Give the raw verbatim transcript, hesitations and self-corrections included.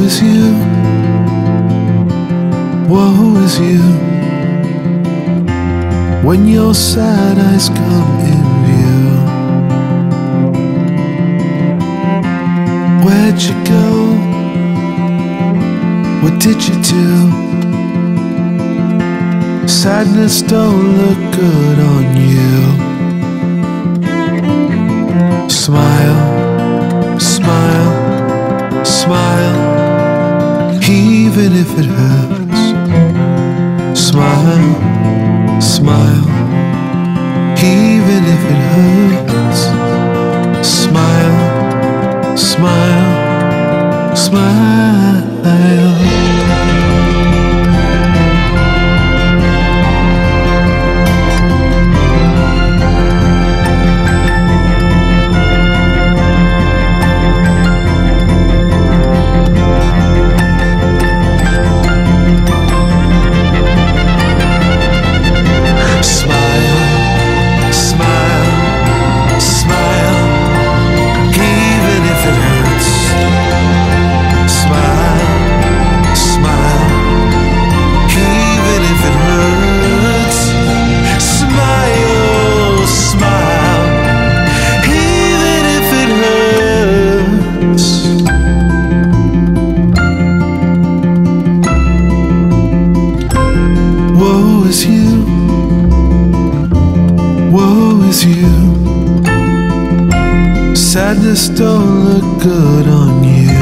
is you, woe is you. When your sad eyes come in view, where'd you go? What did you do? Sadness don't look good on you. Smile, smile, smile, even if it hurts. Smile, smile, even if it hurts. Smile, smile, smile. Woe is you, woe is you. Sadness don't look good on you.